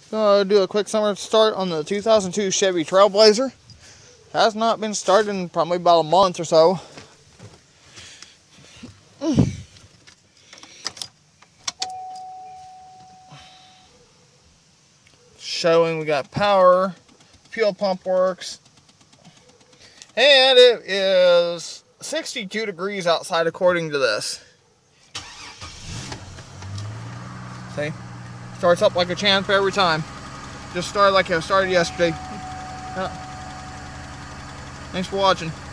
Gonna do a quick summer start on the 2002 Chevy Trail BLazer. Has not been started in probably about a month or so. Showing we got power, fuel pump works, and it is 62 degrees outside according to this. See? Starts up like a champ every time. Just started like it started yesterday. Thanks for watching.